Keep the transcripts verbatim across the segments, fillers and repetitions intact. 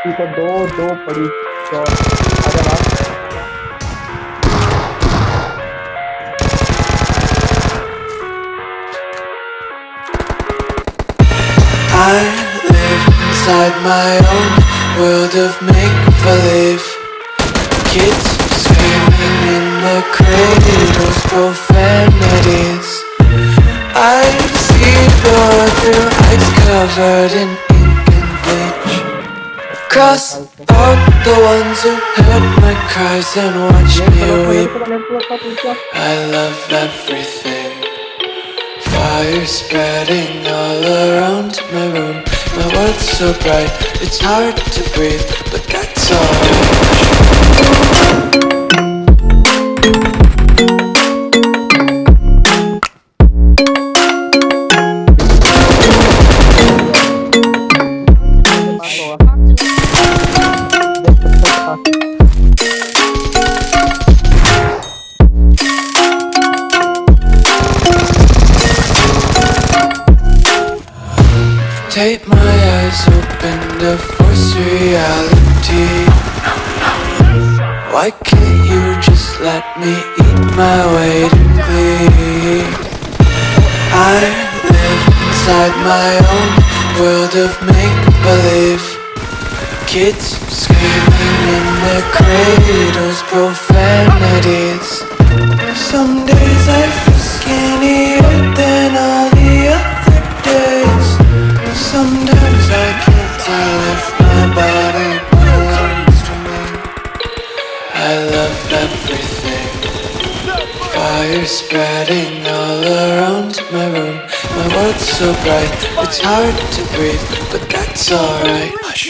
ठीक है, दो दो पड़ी शॉट। आजा बात। I live inside my own world of make-believe. Kids screaming in the cradles, profanities. I see the world through eyes covered in ink and bleach. Cross out the ones who heard my cries and watched me weep. I love everything. Fire spreading all around my room. My world's so bright, it's hard to breathe, but that's alright. Tape my eyes open to force reality. Why can't you just let me eat my weight in glee? I live inside my own world of make-believe. Kids screaming in their cradles, profanities. Some days I feel skinnier than all the other days. Sometimes I can't tell if my body belongs to me. I love everything. Fire spreading all around my room. My world's so bright, it's hard to breathe, but that's alright. Hush.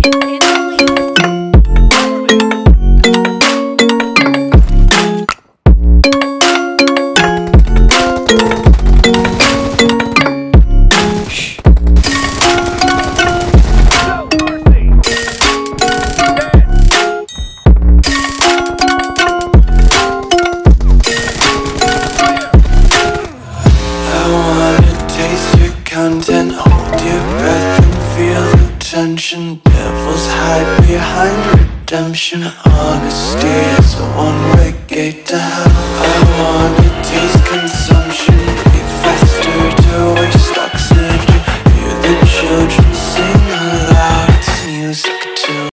Content, hold your breath and feel the tension. Devils hide behind redemption. Honesty is a one-way gate to hell. I wanna taste consumption, breathe faster to waste oxygen.